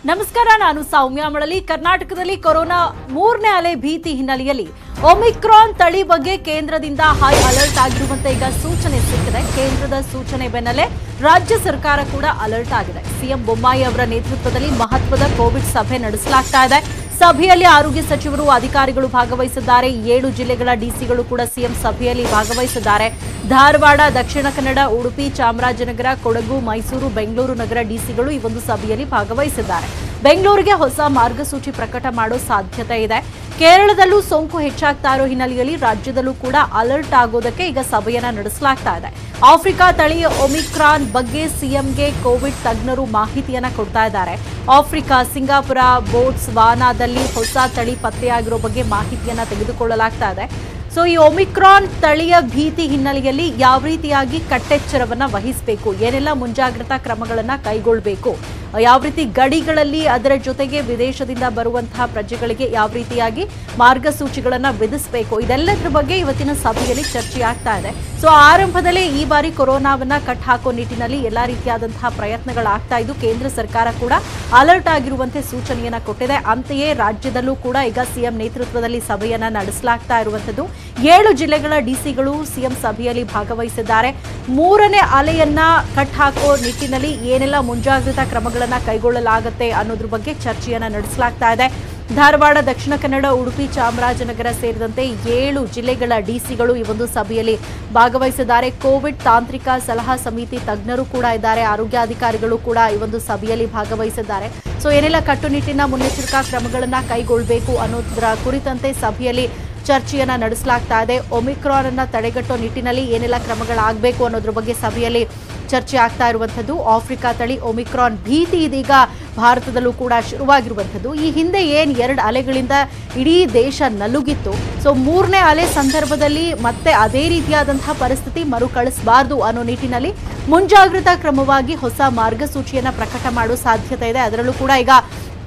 ನಮಸ್ಕಾರ, ನಾನು ಸೌಮ್ಯ ಮಳಲಿ. ಕರ್ನಾಟಕದಲ್ಲಿ ಕೊರೋನಾ ಮೂರನೇ ಅಲೆ ಭೀತಿ ಹಿನ್ನೆಲೆಯಲ್ಲಿ ಒಮಿಕ್ರಾನ್ ತಳಿ ಬಗ್ಗೆ ಕೇಂದ್ರದಿಂದ ಹೈ ಅಲರ್ಟ್ ಆಗಿರುವಂತೆ ಈಗ ಸೂಚನೆ ಸಿಕ್ಕಿದೆ. ಕೇಂದ್ರದ ಸೂಚನೆ ಬೆನ್ನಲ್ಲೇ ರಾಜ್ಯ ಸರ್ಕಾರ ಕೂಡ ಅಲರ್ಟ್ ಆಗಿದೆ. ಸಿಎಂ ಬೊಮ್ಮಾಯಿ ಅವರ ನೇತೃತ್ವದಲ್ಲಿ ಮಹತ್ವದ ಕೋವಿಡ್ ಸಭೆ ನಡೆಸಲಾಗ್ತಾ ಇದೆ. ಸಭೆಯಲ್ಲಿ ಆರೋಗ್ಯ ಸಚಿವರು, ಅಧಿಕಾರಿಗಳು ಭಾಗವಹಿಸಿದ್ದಾರೆ. 7 ಜಿಲ್ಲೆಗಳ ಡಿಸಿಗಳು ಕೂಡ ಸಿಎಂ ಸಭೆಯಲ್ಲಿ ಭಾಗವಹಿಸಿದ್ದಾರೆ. ಧಾರವಾಡ, ದಕ್ಷಿಣ ಕನ್ನಡ, ಉಡುಪಿ, ಚಾಮರಾಜನಗರ, ಕೊಡಗು, ಮೈಸೂರು, ಬೆಂಗಳೂರು ನಗರ ಡಿಸಿಗಳು ಈ ಒಂದು ಸಭೆಯಲ್ಲಿ ಭಾಗವಹಿಸಿದ್ದಾರೆ. ಬೆಂಗಳೂರಿಗೆ ಹೊಸ ಮಾರ್ಗಸೂಚಿ ಪ್ರಕಟ ಮಾಡೋ ಸಾಧ್ಯತೆ ಇದೆ. ಕೇರಳದಲ್ಲೂ ಸೋಂಕು ಹೆಚ್ಚಾಗ್ತಾ ಇರೋ ಹಿನ್ನೆಲೆಯಲ್ಲಿ ರಾಜ್ಯದಲ್ಲೂ ಕೂಡ ಅಲರ್ಟ್ ಆಗೋದಕ್ಕೆ ಈಗ ಸಭೆಯನ್ನ ನಡೆಸಲಾಗ್ತಾ ಇದೆ. ಆಫ್ರಿಕಾ ತಳಿ ಒಮಿಕ್ರಾನ್ ಬಗ್ಗೆ ಸಿಎಂಗೆ ಕೋವಿಡ್ ತಜ್ಞರು ಮಾಹಿತಿಯನ್ನ ಕೊಡ್ತಾ ಇದ್ದಾರೆ. ಆಫ್ರಿಕಾ, ಸಿಂಗಾಪುರ, ಬೋಟ್ಸ್ವಾನಾದಲ್ಲಿ ಹೊಸ ತಳಿ ಪತ್ತೆಯಾಗಿರೋ ಬಗ್ಗೆ ಮಾಹಿತಿಯನ್ನ ತೆಗೆದುಕೊಳ್ಳಲಾಗ್ತಾ ಇದೆ. ಸೊ ಈ ಒಮಿಕ್ರಾನ್ ತಳಿಯ ಭೀತಿ ಹಿನ್ನೆಲೆಯಲ್ಲಿ ಯಾವ ರೀತಿಯಾಗಿ ಕಟ್ಟೆಚ್ಚರವನ್ನ ವಹಿಸಬೇಕು, ಏನೆಲ್ಲ ಮುಂಜಾಗ್ರತಾ ಕ್ರಮಗಳನ್ನ ಕೈಗೊಳ್ಳಬೇಕು, ಯಾವ ರೀತಿ ಗಡಿಗಳಲ್ಲಿ, ಅದರ ಜೊತೆಗೆ ವಿದೇಶದಿಂದ ಬರುವಂತಹ ಪ್ರಜೆಗಳಿಗೆ ಯಾವ ರೀತಿಯಾಗಿ ಮಾರ್ಗಸೂಚಿಗಳನ್ನ ವಿಧಿಸಬೇಕು, ಇದೆಲ್ಲದರ ಬಗ್ಗೆ ಇವತ್ತಿನ ಸಭೆಯಲ್ಲಿ ಚರ್ಚೆ ಆಗ್ತಾ ಇದೆ. ಸೊ ಆರಂಭದಲ್ಲೇ ಈ ಬಾರಿ ಕೊರೋನಾವನ್ನ ಕಟ್ ಹಾಕೋ ನಿಟ್ಟಿನಲ್ಲಿ ಎಲ್ಲಾ ರೀತಿಯಾದಂತಹ ಪ್ರಯತ್ನಗಳಾಗ್ತಾ ಇದ್ದು ಕೇಂದ್ರ ಸರ್ಕಾರ ಕೂಡ ಅಲರ್ಟ್ ಆಗಿರುವಂತೆ ಸೂಚನೆಯನ್ನ ಕೊಟ್ಟಿದೆ. ಅಂತೆಯೇ ರಾಜ್ಯದಲ್ಲೂ ಕೂಡ ಈಗ ಸಿಎಂ ನೇತೃತ್ವದಲ್ಲಿ ಸಭೆಯನ್ನ ನಡೆಸಲಾಗ್ತಾ ಇರುವಂತದ್ದು. 7 ಜಿಲ್ಲೆಗಳ ಡಿಸಿಗಳು ಸಿಎಂ ಸಭೆಯಲ್ಲಿ ಭಾಗವಹಿಸಿದ್ದಾರೆ. ಮೂರನೇ ಅಲೆಯನ್ನ ಕಟ್ ಹಾಕೋ ನಿಟ್ಟಿನಲ್ಲಿ ಏನೆಲ್ಲ ಮುಂಜಾಗ್ರತಾ ಕ್ರಮಗಳನ್ನ ಕೈಗೊಳ್ಳಲಾಗುತ್ತೆ ಅನ್ನೋದ್ರ ಬಗ್ಗೆ ಚರ್ಚೆಯನ್ನ ನಡೆಸಲಾಗ್ತಾ ಇದೆ. ಧಾರವಾಡ, ದಕ್ಷಿಣ ಕನ್ನಡ, ಉಡುಪಿ, ಚಾಮರಾಜನಗರ ಸೇರಿದಂತೆ 7 ಜಿಲ್ಲೆಗಳ ಡಿಸಿಗಳು ಈ ಒಂದು ಸಭೆಯಲ್ಲಿ ಭಾಗವಹಿಸಿದ್ದಾರೆ. ಕೋವಿಡ್ ತಾಂತ್ರಿಕ ಸಲಹಾ ಸಮಿತಿ ತಜ್ಞರು ಕೂಡ ಇದ್ದಾರೆ. ಆರೋಗ್ಯಾಧಿಕಾರಿಗಳು ಕೂಡ ಈ ಒಂದು ಸಭೆಯಲ್ಲಿ ಭಾಗವಹಿಸಿದ್ದಾರೆ. ಸೊ ಏನೆಲ್ಲ ಕಟ್ಟುನಿಟ್ಟಿನ ಮುನ್ನೆಚ್ಚರಿಕಾ ಕ್ರಮಗಳನ್ನ ಕೈಗೊಳ್ಳಬೇಕು ಅನ್ನೋದರ ಕುರಿತಂತೆ ಸಭೆಯಲ್ಲಿ ಚರ್ಚೆಯನ್ನ ನಡೆಸಲಾಗ್ತಾ ಇದೆ. ಒಮಿಕ್ರಾನ್ ಅನ್ನ ತಡೆಗಟ್ಟೋ ನಿಟ್ಟಿನಲ್ಲಿ ಏನೆಲ್ಲ ಕ್ರಮಗಳಾಗಬೇಕು ಅನ್ನೋದ್ರ ಬಗ್ಗೆ ಸಭೆಯಲ್ಲಿ ಚರ್ಚೆ ಆಗ್ತಾ ಇರುವಂತದ್ದು. ಆಫ್ರಿಕಾ ತಳಿ ಒಮಿಕ್ರಾನ್ ಭೀತಿ ಇದೀಗ ಭಾರತದಲ್ಲೂ ಕೂಡ ಶುರುವಾಗಿರುವಂತದ್ದು. ಈ ಹಿಂದೆ 2 ಅಲೆಗಳಿಂದ ಇಡೀ ದೇಶ ನಲುಗಿತ್ತು. ಸೊ ಮೂರನೇ ಅಲೆ ಸಂದರ್ಭದಲ್ಲಿ ಮತ್ತೆ ಅದೇ ರೀತಿಯಾದಂತಹ ಪರಿಸ್ಥಿತಿ ಮರುಕಳಿಸಬಾರದು ಅನ್ನೋ ನಿಟ್ಟಿನಲ್ಲಿ ಮುಂಜಾಗ್ರತಾ ಕ್ರಮವಾಗಿ ಹೊಸ ಮಾರ್ಗಸೂಚಿಯನ್ನ ಪ್ರಕಟ ಮಾಡೋ ಸಾಧ್ಯತೆ ಇದೆ. ಅದರಲ್ಲೂ ಕೂಡ ಈಗ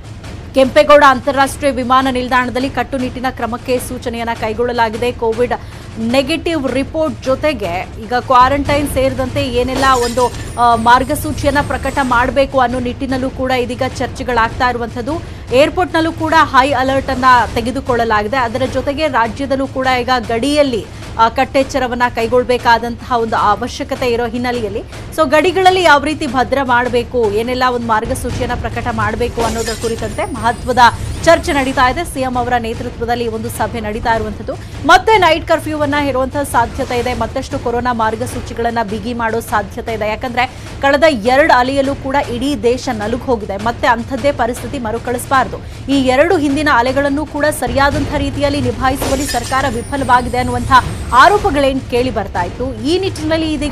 ಕೆಂಪೇಗೌಡ ಅಂತಾರಾಷ್ಟ್ರೀಯ ವಿಮಾನ ನಿಲ್ದಾಣದಲ್ಲಿ ಕಟ್ಟುನಿಟ್ಟಿನ ಕ್ರಮಕ್ಕೆ ಸೂಚನೆಯನ್ನ ಕೈಗೊಳ್ಳಲಾಗಿದೆ. ಕೋವಿಡ್ ನೆಗೆಟಿವ್ ರಿಪೋರ್ಟ್ ಜೊತೆಗೆ ಈಗ ಕ್ವಾರಂಟೈನ್ ಸೇರಿದಂತೆ ಏನೆಲ್ಲ ಒಂದು ಮಾರ್ಗಸೂಚಿಯನ್ನ ಪ್ರಕಟ ಮಾಡಬೇಕು ಅನ್ನೋ ನಿಟ್ಟಿನಲ್ಲೂ ಕೂಡ ಇದೀಗ ಚರ್ಚೆಗಳಾಗ್ತಾ ಇರುವಂತದ್ದು. ಏರ್ಪೋರ್ಟ್ನಲ್ಲೂ ಕೂಡ ಹೈ ಅಲರ್ಟ್ ಅನ್ನ ತೆಗೆದುಕೊಳ್ಳಲಾಗಿದೆ. ಅದರ ಜೊತೆಗೆ ರಾಜ್ಯದಲ್ಲೂ ಕೂಡ ಈಗ ಗಡಿಯಲ್ಲಿ ಕಟ್ಟೆಚ್ಚರವನ್ನ ಕೈಗೊಳ್ಳಬೇಕಾದಂತಹ ಒಂದು ಅವಶ್ಯಕತೆ ಇರೋ ಹಿನ್ನೆಲೆಯಲ್ಲಿ ಸೊ ಗಡಿಗಳಲ್ಲಿ ಯಾವ ರೀತಿ ಭದ್ರ ಮಾಡಬೇಕು, ಏನೆಲ್ಲ ಒಂದು ಮಾರ್ಗಸೂಚಿಯನ್ನ ಪ್ರಕಟ ಮಾಡಬೇಕು ಅನ್ನೋದರ ಕುರಿತಂತೆ ಮಹತ್ವದ ಚರ್ಚೆ ನಡೀತಾ ಇದೆ. ಸಿಎಂ ಅವರ ನೇತೃತ್ವದಲ್ಲಿ ಒಂದು ಸಭೆ ನಡೀತಾ ಇರುವಂತದ್ದು. ಮತ್ತೆ ನೈಟ್ ಕರ್ಫ್ಯೂವನ್ನ ಹೇರುವಂತಹ ಸಾಧ್ಯತೆ ಇದೆ. ಮತ್ತಷ್ಟು ಕೊರೋನಾ ಮಾರ್ಗಸೂಚಿಗಳನ್ನ ಬಿಗಿ ಮಾಡೋ ಸಾಧ್ಯತೆ ಇದೆ. ಯಾಕಂದ್ರೆ ಕಳೆದ 2 ಅಲೆಯಲ್ಲೂ ಕೂಡ ಇಡೀ ದೇಶ ನಲುಗ್ ಹೋಗಿದೆ. ಮತ್ತೆ ಅಂಥದ್ದೇ ಪರಿಸ್ಥಿತಿ ಮರುಕಳಿಸಬಾರದು. ಈ 2 ಹಿಂದಿನ ಅಲೆಗಳನ್ನು ಕೂಡ ಸರಿಯಾದಂತಹ ರೀತಿಯಲ್ಲಿ ನಿಭಾಯಿಸುವಲ್ಲಿ ಸರ್ಕಾರ ವಿಫಲವಾಗಿದೆ ಅನ್ನುವಂತಹ ಆರೋಪಗಳೇನು ಕೇಳಿ ಬರ್ತಾ ಇತ್ತು. ಈ ನಿಟ್ಟಿನಲ್ಲಿ ಇದೀಗ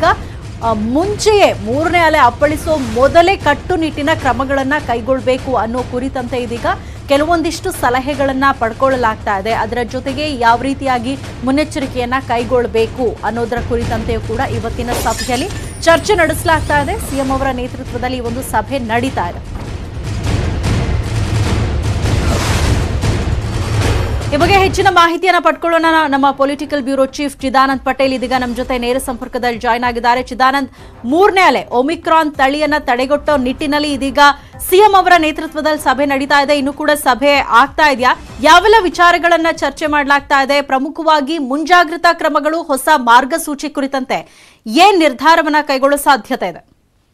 ಮುಂಚೆಯೇ ಮೂರನೇ ಅಲೆ ಅಪ್ಪಳಿಸೋ ಮೊದಲೇ ಕಟ್ಟುನಿಟ್ಟಿನ ಕ್ರಮಗಳನ್ನ ಕೈಗೊಳ್ಳಬೇಕು ಅನ್ನೋ ಕುರಿತಂತೆ ಇದೀಗ ಕೆಲವೊಂದಿಷ್ಟು ಸಲಹೆಗಳನ್ನ ಪಡ್ಕೊಳ್ಳಲಾಗ್ತಾ ಇದೆ. ಅದರ ಜೊತೆಗೆ ಯಾವ ರೀತಿಯಾಗಿ ಮುನ್ನೆಚ್ಚರಿಕೆಯನ್ನ ಕೈಗೊಳ್ಳಬೇಕು ಅನ್ನೋದರ ಕುರಿತಂತೆಯೂ ಕೂಡ ಇವತ್ತಿನ ಸಭೆಯಲ್ಲಿ ಚರ್ಚೆ ನಡೆಸಲಾಗ್ತಾ ಇದೆ. ಸಿಎಂ ಅವರ ನೇತೃತ್ವದಲ್ಲಿ ಒಂದು ಸಭೆ ನಡೀತಾ ಇದೆ. ಈ ಬಗ್ಗೆ ಹೆಚ್ಚಿನ ಮಾಹಿತಿಯನ್ನ ಪಡ್ಕೊಳ್ಳೋಣ. ನಮ್ಮ political bureau chief Chidanand Patel ಇದೀಗ ನಮ್ಮ ಜೊತೆ ನೇರ ಸಂಪರ್ಕದಲ್ಲಿ ಜಾಯ್ನ್ ಆಗಿದ್ದಾರೆ. ಚಿದಾನಂದ್, ಮೂರನೇ ಅಲೆ ಒಮಿಕ್ರಾನ್ ತಳಿಯನ್ನ ತಡೆಗಟ್ಟೋ ನಿಟ್ಟಿನಲ್ಲಿ ಇದೀಗ ಸಿಎಂ ಅವರ ನೇತೃತ್ವದಲ್ಲಿ ಸಭೆ ನಡೀತಾ ಇದೆ. ಇನ್ನು ಕೂಡ ಸಭೆ ಆಗ್ತಾ ಇದೆಯಾ? ಯಾವೆಲ್ಲ ವಿಚಾರಗಳನ್ನ ಚರ್ಚೆ ಮಾಡಲಾಗ್ತಾ ಇದೆ? ಪ್ರಮುಖವಾಗಿ ಮುಂಜಾಗ್ರತಾ ಕ್ರಮಗಳು, ಹೊಸ ಮಾರ್ಗಸೂಚಿ ಕುರಿತಂತೆ ಏನ್ ನಿರ್ಧಾರವನ್ನ ಕೈಗೊಳ್ಳೋ ಸಾಧ್ಯತೆ ಇದೆ?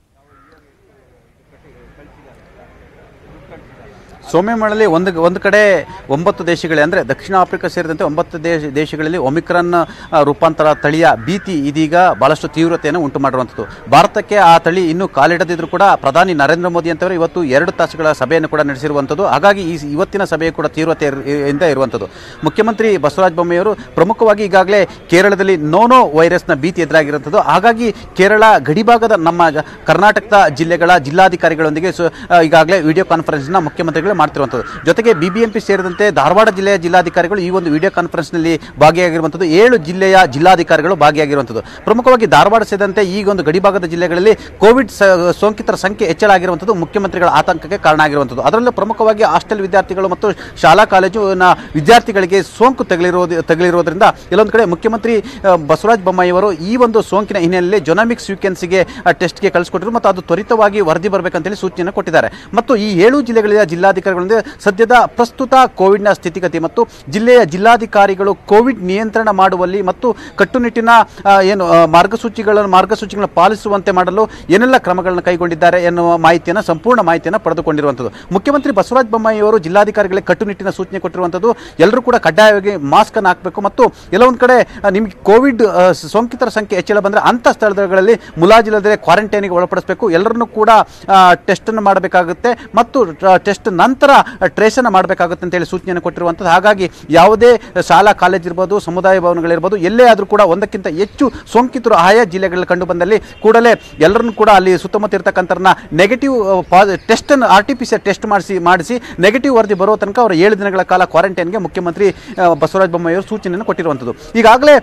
ಸೌಮ್ಯ ಮಳಲಿ, ಒಂದು ಕಡೆ 9 ದೇಶಗಳೇ ಅಂದರೆ ದಕ್ಷಿಣ ಆಫ್ರಿಕಾ ಸೇರಿದಂತೆ 9 ದೇಶಗಳಲ್ಲಿ ಒಮಿಕ್ರಾನ್ ರೂಪಾಂತರ ತಳಿಯ ಭೀತಿ ಇದೀಗ ಬಹಳಷ್ಟು ತೀವ್ರತೆಯನ್ನು ಉಂಟು ಮಾಡಿರುವಂಥದ್ದು. ಭಾರತಕ್ಕೆ ಆ ತಳಿ ಇನ್ನೂ ಕಾಲಿಡದಿದ್ರೂ ಕೂಡ ಪ್ರಧಾನಿ ನರೇಂದ್ರ ಮೋದಿ ಅಂತವರು ಇವತ್ತು 2 ತಾಸುಗಳ ಸಭೆಯನ್ನು ಕೂಡ ನಡೆಸಿರುವಂಥದ್ದು. ಹಾಗಾಗಿ ಇವತ್ತಿನ ಸಭೆ ಕೂಡ ತೀವ್ರತೆಯಿಂದ ಇರುವಂಥದ್ದು. ಮುಖ್ಯಮಂತ್ರಿ ಬಸವರಾಜ ಬೊಮ್ಮಾಯಿಯವರು ಪ್ರಮುಖವಾಗಿ ಈಗಾಗಲೇ ಕೇರಳದಲ್ಲಿ ನೋನೋ ವೈರಸ್ನ ಭೀತಿ ಎದುರಾಗಿರುವಂಥದ್ದು. ಹಾಗಾಗಿ ಕೇರಳ ಗಡಿಭಾಗದ ನಮ್ಮ ಕರ್ನಾಟಕದ ಜಿಲ್ಲೆಗಳ ಜಿಲ್ಲಾಧಿಕಾರಿಗಳೊಂದಿಗೆ ಈಗಾಗಲೇ ವಿಡಿಯೋ ಕಾನ್ಫರೆನ್ಸ್ನ ಮುಖ್ಯಮಂತ್ರಿಗಳು ಮಾಡ್ತಿರುವಂಥದ್ದು. ಜೊತೆಗೆ BBMP ಸೇರಿದಂತೆ ಧಾರವಾಡ ಜಿಲ್ಲೆಯ ಜಿಲ್ಲಾಧಿಕಾರಿಗಳು ಈ ಒಂದು ವಿಡಿಯೋ ಕಾನ್ಫರೆನ್ಸ್ನಲ್ಲಿ ಭಾಗಿಯಾಗಿರುವಂಥದ್ದು. 7 ಜಿಲ್ಲೆಯ ಜಿಲ್ಲಾಧಿಕಾರಿಗಳು ಭಾಗಿಯಾಗಿರುವಂಥದ್ದು. ಪ್ರಮುಖವಾಗಿ ಧಾರವಾಡ ಸೇರಿದಂತೆ ಈಗ ಒಂದು ಗಡಿಭಾಗದ ಜಿಲ್ಲೆಗಳಲ್ಲಿ ಕೋವಿಡ್ ಸೋಂಕಿತರ ಸಂಖ್ಯೆ ಹೆಚ್ಚಳ ಆಗಿರುವಂಥದ್ದು ಮುಖ್ಯಮಂತ್ರಿಗಳ ಆತಂಕಕ್ಕೆ ಕಾರಣ ಆಗಿರುವಂಥದ್ದು. ಅದರಲ್ಲೂ ಪ್ರಮುಖವಾಗಿ ಹಾಸ್ಟೆಲ್ ವಿದ್ಯಾರ್ಥಿಗಳು ಮತ್ತು ಶಾಲಾ ಕಾಲೇಜಿನ ವಿದ್ಯಾರ್ಥಿಗಳಿಗೆ ಸೋಂಕು ತಗುಲಿರುವುದರಿಂದ ಕೆಲವೊಂದು ಕಡೆ ಮುಖ್ಯಮಂತ್ರಿ ಬಸವರಾಜ ಬೊಮ್ಮಾಯಿ ಅವರು ಈ ಒಂದು ಸೋಂಕಿನ ಹಿನ್ನೆಲೆಯಲ್ಲಿ ಜೊನಾಮಿಕ್ ಸೀಕ್ವೆನ್ಸ್ಗೆ ಟೆಸ್ಟ್ಗೆ ಕಳಿಸಿಕೊಟ್ಟಿರು ಮತ್ತು ಅದು ತ್ವರಿತವಾಗಿ ವರದಿ ಬರಬೇಕಂತೇಳಿ ಸೂಚನೆ ಕೊಟ್ಟಿದ್ದಾರೆ. ಮತ್ತು ಈ 7 ಜಿಲ್ಲೆಗಳ ಜಿಲ್ಲಾಧಿಕಾರಿಗಳಿಂದ ಸದ್ಯದ ಪ್ರಸ್ತುತ ಕೋವಿಡ್ನ ಸ್ಥಿತಿಗತಿ ಮತ್ತು ಜಿಲ್ಲೆಯ ಜಿಲ್ಲಾಧಿಕಾರಿಗಳು ಕೋವಿಡ್ ನಿಯಂತ್ರಣ ಮಾಡುವಲ್ಲಿ ಮತ್ತು ಕಟ್ಟುನಿಟ್ಟಿನ ಏನು ಮಾರ್ಗಸೂಚಿಗಳನ್ನು ಪಾಲಿಸುವಂತೆ ಮಾಡಲು ಏನೆಲ್ಲ ಕ್ರಮಗಳನ್ನು ಕೈಗೊಂಡಿದ್ದಾರೆ ಎನ್ನುವ ಸಂಪೂರ್ಣ ಮಾಹಿತಿಯನ್ನು ಪಡೆದುಕೊಂಡಿರುವಂಥದ್ದು. ಮುಖ್ಯಮಂತ್ರಿ ಬಸವರಾಜ ಬೊಮ್ಮಾಯಿ ಅವರು ಜಿಲ್ಲಾಧಿಕಾರಿಗಳಿಗೆ ಕಟ್ಟುನಿಟ್ಟಿನ ಸೂಚನೆ ಕೊಟ್ಟಿರುವಂಥದ್ದು. ಎಲ್ಲರೂ ಕೂಡ ಕಡ್ಡಾಯವಾಗಿ ಮಾಸ್ಕ್ ಅನ್ನು ಹಾಕಬೇಕು ಮತ್ತು ಕೆಲವೊಂದು ಕಡೆ ನಿಮಗೆ ಕೋವಿಡ್ ಸೋಂಕಿತರ ಸಂಖ್ಯೆ ಹೆಚ್ಚಳ ಬಂದರೆ ಅಂಥ ಸ್ಥಳಗಳಲ್ಲಿ ಮುಲಾಜಿಲ್ಲದೆ ಕ್ವಾರಂಟೈನ್ಗೆ ಒಳಪಡಿಸಬೇಕು. ಎಲ್ಲರನ್ನೂ ಕೂಡ ಟೆಸ್ಟ್ ಅನ್ನು ಮಾಡಬೇಕಾಗುತ್ತೆ ಮತ್ತು ಟೆಸ್ಟ್ ನಂತರ ಟ್ರೇಸ್ ಅನ್ನು ಮಾಡಬೇಕಾಗುತ್ತೆ ಅಂತೇಳಿ ಸೂಚನೆಯನ್ನು ಕೊಟ್ಟಿರುವಂಥದ್ದು. ಹಾಗಾಗಿ ಯಾವುದೇ ಶಾಲಾ ಕಾಲೇಜ್ ಇರ್ಬೋದು, ಸಮುದಾಯ ಭವನಗಳಿರ್ಬೋದು, ಎಲ್ಲೇ ಆದರೂ ಕೂಡ ಒಂದಕ್ಕಿಂತ ಹೆಚ್ಚು ಸೋಂಕಿತರು ಆಯಾ ಜಿಲ್ಲೆಗಳಲ್ಲಿ ಕಂಡು ಬಂದಲ್ಲಿ ಕೂಡಲೇ ಎಲ್ಲರನ್ನೂ ಕೂಡ ಅಲ್ಲಿ ಸುತ್ತಮುತ್ತ ಇರತಕ್ಕಂಥವ್ರನ್ನ ನೆಗೆಟಿವ್ ಟೆಸ್ಟನ್ನು RT-PCR ಟೆಸ್ಟ್ ಮಾಡಿಸಿ ನೆಗೆಟಿವ್ ವರದಿ ಬರೋ ತನಕ ಅವರು 7 ದಿನಗಳ ಕಾಲ ಕ್ವಾರಂಟೈನ್ಗೆ ಮುಖ್ಯಮಂತ್ರಿ ಬಸವರಾಜ ಬೊಮ್ಮಾಯಿ ಅವರು ಸೂಚನೆಯನ್ನು ಕೊಟ್ಟಿರುವಂಥದ್ದು. ಈಗಾಗಲೇ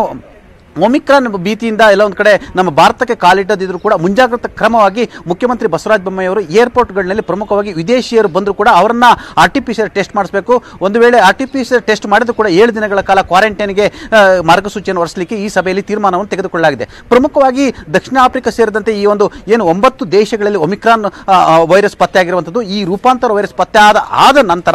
ಒಮಿಕ್ರಾನ್ ಭೀತಿಯಿಂದ ಎಲ್ಲ ಒಂದು ಕಡೆ ನಮ್ಮ ಭಾರತಕ್ಕೆ ಕಾಲಿಟ್ಟದಿದ್ರು ಕೂಡ ಮುಂಜಾಗ್ರತಾ ಕ್ರಮವಾಗಿ ಮುಖ್ಯಮಂತ್ರಿ ಬಸವರಾಜ ಬೊಮ್ಮಾಯಿ ಅವರು ಏರ್ಪೋರ್ಟ್ಗಳಲ್ಲಿ ಪ್ರಮುಖವಾಗಿ ವಿದೇಶಿಯರು ಬಂದರೂ ಕೂಡ ಅವರನ್ನ RT-PCR ಟೆಸ್ಟ್ ಮಾಡಿಸಬೇಕು. ಒಂದು ವೇಳೆ RT-PCR ಟೆಸ್ಟ್ ಮಾಡಿದ್ರು ಕೂಡ 7 ದಿನಗಳ ಕಾಲ ಕ್ವಾರಂಟೈನ್ಗೆ ಮಾರ್ಗಸೂಚಿಯನ್ನು ಹೊರಡಿಸಲಿಕ್ಕೆ ಈ ಸಭೆಯಲ್ಲಿ ತೀರ್ಮಾನವನ್ನು ತೆಗೆದುಕೊಳ್ಳಲಾಗಿದೆ. ಪ್ರಮುಖವಾಗಿ ದಕ್ಷಿಣ ಆಫ್ರಿಕಾ ಸೇರಿದಂತೆ ಈ ಒಂದು ಏನು 9 ದೇಶಗಳಲ್ಲಿ ಒಮಿಕ್ರಾನ್ ವೈರಸ್ ಪತ್ತೆಯಾಗಿರುವಂಥದ್ದು. ಈ ರೂಪಾಂತರ ವೈರಸ್ ಪತ್ತೆ ಆದ ನಂತರ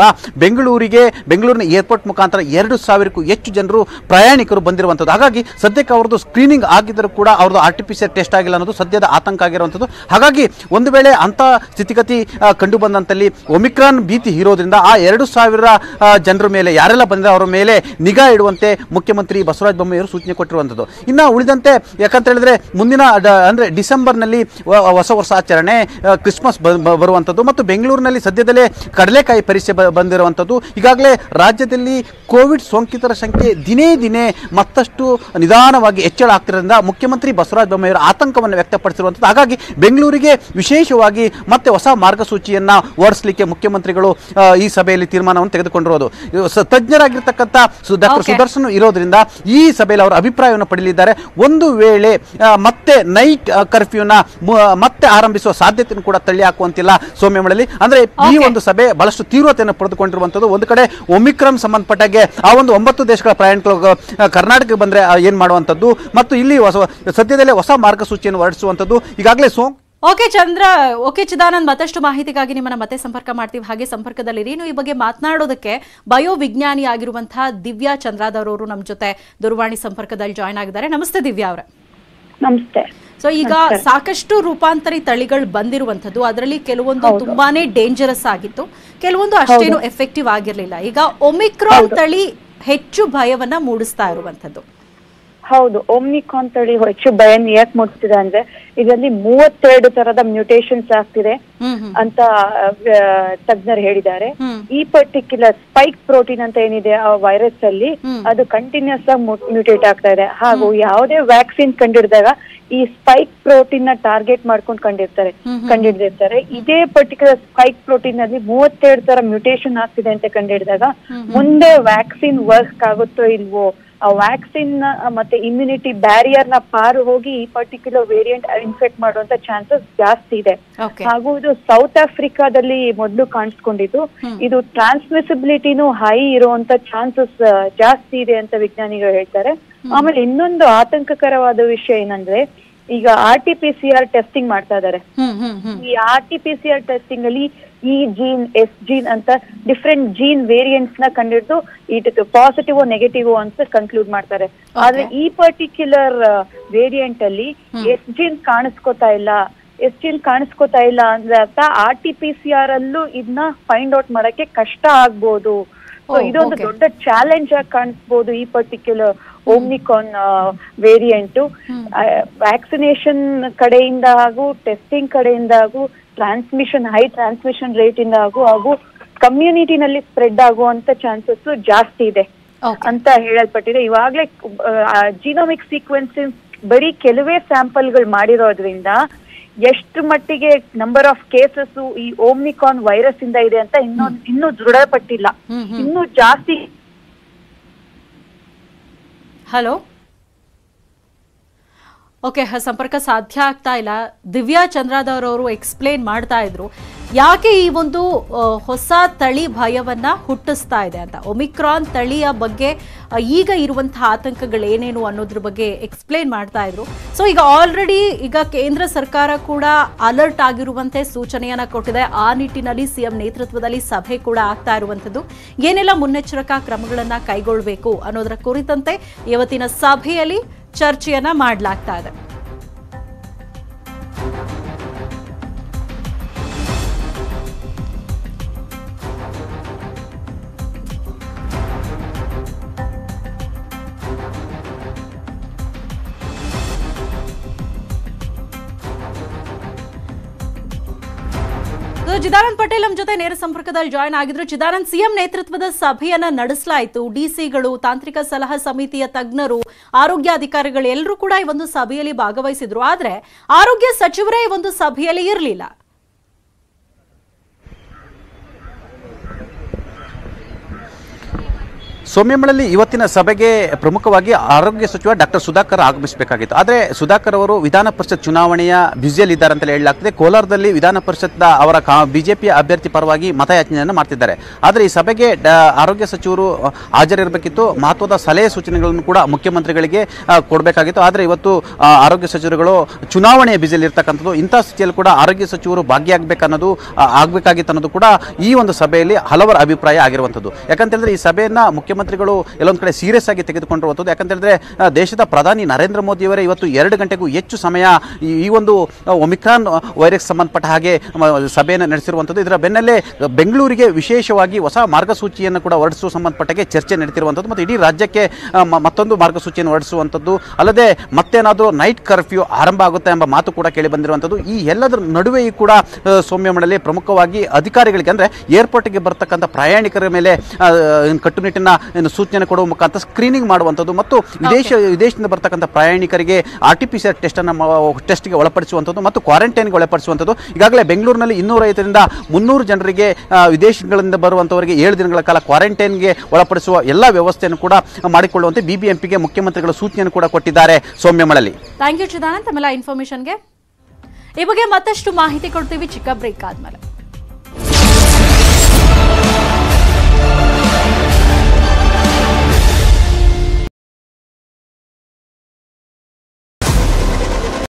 ಬೆಂಗಳೂರಿನ ಏರ್ಪೋರ್ಟ್ ಮುಖಾಂತರ 2,000ಕ್ಕೂ ಹೆಚ್ಚು ಜನರು ಪ್ರಯಾಣಿಕರು ಬಂದಿರುವಂಥದ್ದು. ಹಾಗಾಗಿ ಸದ್ಯಕ್ಕೆ ಅವ್ರದ್ದು ಸ್ಕ್ರೀನಿಂಗ್ ಆಗಿದ್ದರೂ ಕೂಡ ಅವ್ರದ್ದು RT-PCR ಟೆಸ್ಟ್ ಆಗಿಲ್ಲ ಅನ್ನೋದು ಸದ್ಯದ ಆತಂಕ ಆಗಿರುವಂಥದ್ದು. ಹಾಗಾಗಿ ಒಂದು ವೇಳೆ ಅಂಥ ಸ್ಥಿತಿಗತಿ ಕಂಡು ಬಂದಂತಲ್ಲಿ ಒಮಿಕ್ರಾನ್ ಭೀತಿ ಇರೋದ್ರಿಂದ ಆ 2,000 ಜನರ ಮೇಲೆ ಯಾರೆಲ್ಲ ಬಂದರೆ ಅವರ ಮೇಲೆ ನಿಗಾ ಇಡುವಂತೆ ಮುಖ್ಯಮಂತ್ರಿ ಬಸವರಾಜ ಬೊಮ್ಮಾಯಿ ಅವರು ಸೂಚನೆ ಕೊಟ್ಟಿರುವಂಥದ್ದು. ಇನ್ನು ಉಳಿದಂತೆ ಯಾಕಂತ ಹೇಳಿದ್ರೆ ಮುಂದಿನ ಅಂದರೆ ಡಿಸೆಂಬರ್ನಲ್ಲಿ ಹೊಸ ವರ್ಷಾಚರಣೆ, ಕ್ರಿಸ್ಮಸ್ ಬರುವಂಥದ್ದು ಮತ್ತು ಬೆಂಗಳೂರಿನಲ್ಲಿ ಸದ್ಯದಲ್ಲೇ ಕಡಲೆಕಾಯಿ ಪರೀಕ್ಷೆ ಬಂದಿರುವಂಥದ್ದು. ಈಗಾಗಲೇ ರಾಜ್ಯದಲ್ಲಿ ಕೋವಿಡ್ ಸೋಂಕಿತರ ಸಂಖ್ಯೆ ದಿನೇ ಮತ್ತಷ್ಟು ನಿಧಾನವಾಗಿ ಹೆಚ್ಚಳ ಆಗ್ತಿರೋದ್ರಿಂದ ಮುಖ್ಯಮಂತ್ರಿ ಬಸವರಾಜ ಬೊಮ್ಮಾಯಿ ಅವರು ಆತಂಕವನ್ನು ವ್ಯಕ್ತಪಡಿಸಿರುವಂಥದ್ದು. ಹಾಗಾಗಿ ಬೆಂಗಳೂರಿಗೆ ವಿಶೇಷವಾಗಿ ಮತ್ತೆ ಹೊಸ ಮಾರ್ಗಸೂಚಿಯನ್ನು ಹೊರಡಿಸಲಿಕ್ಕೆ ಮುಖ್ಯಮಂತ್ರಿಗಳು ಈ ಸಭೆಯಲ್ಲಿ ತೀರ್ಮಾನವನ್ನು ತೆಗೆದುಕೊಂಡಿರೋದು. ತಜ್ಞರಾಗಿರ್ತಕ್ಕಂಥ ಡಾಕ್ಟರ್ ಸುದರ್ಶನ್ ಇರೋದ್ರಿಂದ ಈ ಸಭೆಯಲ್ಲಿ ಅವರ ಅಭಿಪ್ರಾಯವನ್ನು ಪಡೆಯಲಿದ್ದಾರೆ. ಒಂದು ವೇಳೆ ಮತ್ತೆ ನೈಟ್ ಕರ್ಫ್ಯೂನ ಮತ್ತೆ ಆರಂಭಿಸುವ ಸಾಧ್ಯತೆಯನ್ನು ಕೂಡ ತಳ್ಳಿ ಹಾಕುವಂತಿಲ್ಲ ಸೌಮ್ಯಮಳಲಿ. ಅಂದ್ರೆ ಈ ಒಂದು ಸಭೆ ಬಹಳಷ್ಟು ತೀವ್ರತೆಯನ್ನು ಪಡೆದುಕೊಂಡಿರುವಂಥದ್ದು. ಒಂದು ಕಡೆ ಒಮಿಕ್ರಾನ್ ಸಂಬಂಧಪಟ್ಟಾಗೆ ಆ ಒಂದು 9 ದೇಶಗಳ ಪ್ರಯಾಣಿಕರು ಕರ್ನಾಟಕಕ್ಕೆ ಬಂದ್ರೆ ಏನ್ ಮಾಡುವಂಥದ್ದು ಮತ್ತು ಇಲ್ಲಿ ಸದ್ಯದಲ್ಲೇ ಹೊಸ ಮಾರ್ಗಸೂಚಿಯನ್ನು ಹೊರಡಿಸುವಂಥದ್ದು. ಈಗಾಗಲೇ ಓಕೆ ಚಿದಾನಂದ್, ಮತ್ತಷ್ಟು ಮಾಹಿತಿಗಾಗಿ ನಿಮ್ಮನ್ನ ಮತ್ತೆ ಸಂಪರ್ಕ ಮಾಡ್ತೀವಿ. ಹಾಗೆ ಸಂಪರ್ಕದಲ್ಲಿರಿ. ಈ ಬಗ್ಗೆ ಮಾತನಾಡೋದಕ್ಕೆ ಬಯೋವಿಜ್ಞಾನಿ ಆಗಿರುವಂತಹ ದಿವ್ಯಾ ಚಂದ್ರಾದರ್ ಅವರು ನಮ್ಮ ಜೊತೆ ದೂರವಾಣಿ ಸಂಪರ್ಕದಲ್ಲಿ ಜಾಯ್ನ್ ಆಗಿದ್ದಾರೆ. ನಮಸ್ತೆ ದಿವ್ಯಾ ಅವರೇ. ನಮಸ್ತೆ. ಸೊ ಈಗ ಸಾಕಷ್ಟು ರೂಪಾಂತರಿ ತಳಿಗಳು ಬಂದಿರುವಂತದ್ದು, ಅದರಲ್ಲಿ ಕೆಲವೊಂದು ತುಂಬಾನೇ ಡೇಂಜರಸ್ ಆಗಿತ್ತು, ಕೆಲವೊಂದು ಅಷ್ಟೇನು ಎಫೆಕ್ಟಿವ್ ಆಗಿರ್ಲಿಲ್ಲ. ಈಗ ಒಮಿಕ್ರಾನ್ ತಳಿ ಹೆಚ್ಚು ಭಯವನ್ನ ಮೂಡಿಸ್ತಾ ಇರುವಂತದ್ದು. ಹೌದು, ಒಮಿಕ್ರಾನ್ ತಳಿ ಹೆಚ್ಚು ಭಯನ ಯಾಕೆ ಮೂಡಿಸ್ತಿದೆ ಅಂದ್ರೆ ಇದರಲ್ಲಿ 32 ತರದ ಮ್ಯೂಟೇಷನ್ಸ್ ಆಗ್ತಿದೆ ಅಂತ ತಜ್ಞರು ಹೇಳಿದ್ದಾರೆ. ಈ ಪರ್ಟಿಕ್ಯುಲರ್ ಸ್ಪೈಕ್ ಪ್ರೋಟೀನ್ ಅಂತ ಏನಿದೆ ಆ ವೈರಸ್ ಅಲ್ಲಿ ಅದು ಕಂಟಿನ್ಯೂಸ್ ಆಗಿ ಮ್ಯೂಟೇಟ್ ಆಗ್ತಾ ಇದೆ. ಹಾಗೂ ಯಾವುದೇ ವ್ಯಾಕ್ಸಿನ್ ಕಂಡಿಡಿದಾಗ ಈ ಸ್ಪೈಕ್ ಪ್ರೋಟೀನ್ ನ ಟಾರ್ಗೆಟ್ ಮಾಡ್ಕೊಂಡು ಕಂಡಿಡ್ದಿರ್ತಾರೆ. ಇದೇ ಪರ್ಟಿಕ್ಯುಲರ್ ಸ್ಪೈಕ್ ಪ್ರೋಟೀನ್ ಅಲ್ಲಿ 32 ತರ ಮ್ಯೂಟೇಷನ್ ಆಗ್ತಿದೆ ಅಂತ ಕಂಡಿಡಿದಾಗ ಮುಂದೆ ವ್ಯಾಕ್ಸಿನ್ ವರ್ಕ್ ಆಗುತ್ತೋ ಇಲ್ವೋ, ಆ ವ್ಯಾಕ್ಸಿನ್ ಮತ್ತೆ ಇಮ್ಯುನಿಟಿ ಬ್ಯಾರಿಯರ್ ನ ಪಾರು ಹೋಗಿ ಈ ಪರ್ಟಿಕ್ಯುಲರ್ ವೇರಿಯಂಟ್ ಇನ್ಫೆಕ್ಟ್ ಮಾಡುವಂತ ಚಾನ್ಸಸ್ ಜಾಸ್ತಿ ಇದೆ. ಹಾಗೂ ಇದು ಸೌತ್ ಆಫ್ರಿಕಾದಲ್ಲಿ ಮೊದಲು ಕಾಣಿಸ್ಕೊಂಡಿದ್ದು. ಇದು ಟ್ರಾನ್ಸ್ಮಿಸಿಬಿಲಿಟಿನೂ ಹೈ ಇರುವಂತ ಚಾನ್ಸಸ್ ಜಾಸ್ತಿ ಇದೆ ಅಂತ ವಿಜ್ಞಾನಿಗಳು ಹೇಳ್ತಾರೆ. ಆಮೇಲೆ ಇನ್ನೊಂದು ಆತಂಕಕರವಾದ ವಿಷಯ ಏನಂದ್ರೆ ಈಗ RT-PCR ಟೆಸ್ಟಿಂಗ್ ಮಾಡ್ತಾ ಇದಾರೆ. ಈ RT-PCR ಟೆಸ್ಟಿಂಗ್ ಅಲ್ಲಿ ಈ ಜೀನ್, ಎಸ್ ಜೀನ್ ಅಂತ ಡಿಫ್ರೆಂಟ್ ಜೀನ್ ವೇರಿಯಂಟ್ಸ್ ನ ಕಂಡಿಡ್ದು ಇದು ಪಾಸಿಟಿವ್ ನೆಗೆಟಿವ್ ಅಂತ ಕನ್ಕ್ಲೂಡ್ ಮಾಡ್ತಾರೆ. ಆದ್ರೆ ಈ ಪರ್ಟಿಕ್ಯುಲರ್ ವೇರಿಯಂಟ್ ಅಲ್ಲಿ ಎಸ್ ಜೀನ್ ಕಾಣಿಸ್ಕೋತಾ ಇಲ್ಲ ಅಂದ್ರೆ ಅರ್ಥ RT-PCR ಅಲ್ಲೂ ಇದನ್ನ ಫೈಂಡ್ ಔಟ್ ಮಾಡಕ್ಕೆ ಕಷ್ಟ ಆಗ್ಬೋದು. ಇದೊಂದು ದೊಡ್ಡ ಚಾಲೆಂಜ್ ಆಗಿ ಕಾಣಿಸ್ಬೋದು ಈ ಪರ್ಟಿಕ್ಯುಲರ್ ಒಮಿಕ್ರಾನ್ ವೇರಿಯಂಟ್. ವ್ಯಾಕ್ಸಿನೇಷನ್ ಕಡೆಯಿಂದ ಹಾಗೂ ಟೆಸ್ಟಿಂಗ್ ಕಡೆಯಿಂದ ಹಾಗೂ ಹೈ ಟ್ರಾನ್ಸ್ಮಿಷನ್ ರೇಟ್ ಇಂದ ಹಾಗೂ ಕಮ್ಯುನಿಟಿನಲ್ಲಿ ಸ್ಪ್ರೆಡ್ ಆಗುವಂತ ಚಾನ್ಸಸ್ ಜಾಸ್ತಿ ಇದೆ ಅಂತ ಹೇಳಲ್ಪಟ್ಟಿದೆ. ಇವಾಗ್ಲೇ ಜೀನೋಮಿಕ್ ಸೀಕ್ವೆನ್ಸಿಂಗ್ ಬರೀ ಕೆಲವೇ ಸ್ಯಾಂಪಲ್ಗಳು ಮಾಡಿರೋದ್ರಿಂದ ಎಷ್ಟು ಮಟ್ಟಿಗೆ ನಂಬರ್ ಆಫ್ ಕೇಸಸ್ ಈ ಓಮ್ನಿಕಾನ್ ವೈರಸ್ ಇಂದ ಇದೆ ಅಂತ ಇನ್ನೂ ದೃಢಪಟ್ಟಿಲ್ಲ. ಇನ್ನೂ ಜಾಸ್ತಿ. ಹಲೋ, ಓಕೆ, ಸಂಪರ್ಕ ಸಾಧ್ಯ ಆಗ್ತಾ ಇಲ್ಲ. ದಿವ್ಯಾ ಚಂದ್ರಾದವ್ರ ಅವರು ಎಕ್ಸ್ಪ್ಲೇನ್ ಮಾಡ್ತಾ ಇದ್ರು ಯಾಕೆ ಈ ಒಂದು ಹೊಸ ತಳಿ ಭಯವನ್ನ ಹುಟ್ಟಿಸ್ತಾ ಇದೆ ಅಂತ. ಒಮಿಕ್ರಾನ್ ತಳಿಯ ಬಗ್ಗೆ ಈಗ ಇರುವಂತಹ ಆತಂಕಗಳೇನೇನು ಅನ್ನೋದ್ರ ಬಗ್ಗೆ ಎಕ್ಸ್ಪ್ಲೇನ್ ಮಾಡ್ತಾ ಇದ್ರು. ಸೊ ಈಗ ಆಲ್ರೆಡಿ ಈಗ ಕೇಂದ್ರ ಸರ್ಕಾರ ಕೂಡ ಅಲರ್ಟ್ ಆಗಿರುವಂತೆ ಸೂಚನೆಯನ್ನ ಕೊಟ್ಟಿದೆ. ಆ ನಿಟ್ಟಿನಲ್ಲಿ ಸಿಎಂ ನೇತೃತ್ವದಲ್ಲಿ ಸಭೆ ಕೂಡ ಆಗ್ತಾ ಇರುವಂತದ್ದು. ಏನೆಲ್ಲ ಮುನ್ನೆಚ್ಚರಿಕಾ ಕ್ರಮಗಳನ್ನ ಕೈಗೊಳ್ಳಬೇಕು ಅನ್ನೋದರ ಕುರಿತಂತೆ ಇವತ್ತಿನ ಸಭೆಯಲ್ಲಿ ಚರ್ಚೆಯನ್ನ ಮಾಡಲಾಗ್ತಾ ಇದೆ. ಚಿದಾನಂದ್ ಪಟೇಲ್ ನಮ್ಮ ಜೊತೆ ನೇರ ಸಂಪರ್ಕದಲ್ಲಿ ಜಾಯ್ನ್ ಆಗಿದ್ರು. ಚಿದಾನಂದ್, ಸಿಎಂ ನೇತೃತ್ವದ ಸಭೆಯನ್ನ ನಡೆಸಲಾಯಿತು. ಡಿಸಿಗಳು, ತಾಂತ್ರಿಕ ಸಲಹಾ ಸಮಿತಿಯ ತಜ್ಞರು, ಆರೋಗ್ಯಾಧಿಕಾರಿಗಳು ಎಲ್ಲರೂ ಕೂಡ ಈ ಒಂದು ಸಭೆಯಲ್ಲಿ ಭಾಗವಹಿಸಿದ್ರು. ಆದ್ರೆ ಆರೋಗ್ಯ ಸಚಿವರೇ ಈ ಒಂದು ಸಭೆಯಲ್ಲಿ ಇರಲಿಲ್ಲ. ಸೌಮ್ಯಮಳಲ್ಲಿ ಇವತ್ತಿನ ಸಭೆಗೆ ಪ್ರಮುಖವಾಗಿ ಆರೋಗ್ಯ ಸಚಿವ ಡಾಕ್ಟರ್ ಸುಧಾಕರ್ ಆಗಮಿಸಬೇಕಾಗಿತ್ತು. ಆದರೆ ಸುಧಾಕರ್ ಅವರು ವಿಧಾನ ಪರಿಷತ್ ಚುನಾವಣೆಯ ಬ್ಯುಸಿಯಲ್ಲಿದ್ದಾರೆ ಅಂತಲೇ ಹೇಳಲಾಗ್ತದೆ. ಕೋಲಾರದಲ್ಲಿ ವಿಧಾನ ಪರಿಷತ್ನ ಅವರ ಬಿಜೆಪಿಯ ಅಭ್ಯರ್ಥಿ ಪರವಾಗಿ ಮತಯಾಚನೆಯನ್ನು ಮಾಡ್ತಿದ್ದಾರೆ. ಆದರೆ ಈ ಸಭೆಗೆ ಆರೋಗ್ಯ ಸಚಿವರು ಹಾಜರಿರಬೇಕಿತ್ತು. ಮಹತ್ವದ ಸಲಹೆ ಸೂಚನೆಗಳನ್ನು ಕೂಡ ಮುಖ್ಯಮಂತ್ರಿಗಳಿಗೆ ಕೊಡಬೇಕಾಗಿತ್ತು. ಆದರೆ ಇವತ್ತು ಆರೋಗ್ಯ ಸಚಿವರುಗಳು ಚುನಾವಣೆಯ ಬ್ಯುಸಿಯಲ್ಲಿ ಇರ್ತಕ್ಕಂಥದ್ದು. ಇಂಥ ಸ್ಥಿತಿಯಲ್ಲಿ ಕೂಡ ಆರೋಗ್ಯ ಸಚಿವರು ಆಗಬೇಕಾಗಿತ್ತು ಅನ್ನೋದು ಕೂಡ ಈ ಒಂದು ಸಭೆಯಲ್ಲಿ ಹಲವರ ಅಭಿಪ್ರಾಯ ಆಗಿರುವಂಥದ್ದು. ಯಾಕಂತೇಳಿದ್ರೆ ಈ ಸಭೆಯನ್ನ ಮುಖ್ಯಮಂತ್ರಿಗಳು ಎಲ್ಲೊಂದು ಕಡೆ ಸೀರಿಯಸ್ ಆಗಿ ತೆಗೆದುಕೊಂಡಿರುವಂಥದ್ದು. ಯಾಕಂತೇಳಿದ್ರೆ ದೇಶದ ಪ್ರಧಾನಿ ನರೇಂದ್ರ ಮೋದಿಯವರೇ ಇವತ್ತು 2 ಗಂಟೆಗೂ ಹೆಚ್ಚು ಸಮಯ ಈ ಒಂದು ಒಮಿಕ್ರಾನ್ ವೈರಸ್ ಸಂಬಂಧಪಟ್ಟ ಹಾಗೆ ಸಭೆಯನ್ನು ನಡೆಸಿರುವಂಥದ್ದು. ಇದರ ಬೆನ್ನಲ್ಲೇ ಬೆಂಗಳೂರಿಗೆ ವಿಶೇಷವಾಗಿ ಹೊಸ ಮಾರ್ಗಸೂಚಿಯನ್ನು ಕೂಡ ಹೊರಡಿಸುವ ಸಂಬಂಧಪಟ್ಟಾಗೆ ಚರ್ಚೆ ನಡೆತಿರುವಂಥದ್ದು ಮತ್ತು ಇಡೀ ರಾಜ್ಯಕ್ಕೆ ಮತ್ತೊಂದು ಮಾರ್ಗಸೂಚಿಯನ್ನು ಹೊರಡಿಸುವಂಥದ್ದು ಅಲ್ಲದೆ ಮತ್ತೇನಾದರೂ ನೈಟ್ ಕರ್ಫ್ಯೂ ಆರಂಭ ಆಗುತ್ತೆ ಎಂಬ ಮಾತು ಕೂಡ ಕೇಳಿ ಬಂದಿರುವಂಥದ್ದು. ಈ ಎಲ್ಲದರ ನಡುವೆ ಕೂಡ ಸೌಮ್ಯಮಳಲ್ಲಿ ಪ್ರಮುಖವಾಗಿ ಅಧಿಕಾರಿಗಳಿಗೆ ಅಂದರೆ ಏರ್ಪೋರ್ಟ್ಗೆ ಬರ್ತಕ್ಕಂಥ ಪ್ರಯಾಣಿಕರ ಮೇಲೆ ಕಟ್ಟುನಿಟ್ಟಿನ ಸೂಚನೆ ಕೊಡುವ ಮುಖಾಂತರ ಸ್ಕ್ರೀನಿಂಗ್ ಮಾಡುವಂಥದ್ದು ಮತ್ತು ವಿದೇಶದಿಂದ ಬರ್ತಕ್ಕಂಥ ಪ್ರಯಾಣಿಕರಿಗೆ RT-PCR ಟೆಸ್ಟ್ಗೆ ಒಳಪಡಿಸುವಂಥದ್ದು ಮತ್ತು ಕ್ವಾರಂಟೈನ್ಗೆ ಒಳಪಡಿಸುವಂಥದ್ದು. ಈಗಾಗಲೇ ಬೆಂಗಳೂರಿನಲ್ಲಿ 250ರಿಂದ 300 ಜನರಿಗೆ ವಿದೇಶಗಳಿಂದ ಬರುವಂಥವರಿಗೆ 7 ದಿನಗಳ ಕಾಲ ಕ್ವಾರಂಟೈನ್ಗೆ ಒಳಪಡಿಸುವ ಎಲ್ಲ ವ್ಯವಸ್ಥೆಯನ್ನು ಕೂಡ ಮಾಡಿಕೊಳ್ಳುವಂತೆ BBMPಗೆ ಮುಖ್ಯಮಂತ್ರಿಗಳು ಸೂಚನೆಯನ್ನು ಕೂಡ ಕೊಟ್ಟಿದ್ದಾರೆ. ಸೌಮ್ಯಮಳಲ್ಲಿ ಥ್ಯಾಂಕ್ ಯು ಚಿದಾನಂದ್, ತಮ್ಮೆಲ್ಲ ಇನ್ಫಾರ್ಮೇಶನ್ಗೆ. ಈ ಬಗ್ಗೆ ಮತ್ತಷ್ಟು ಮಾಹಿತಿ ಕೊಡ್ತೀವಿ ಚಿಕ್ಕ ಬ್ರೇಕ್ ಆದ್ಮೇಲೆ.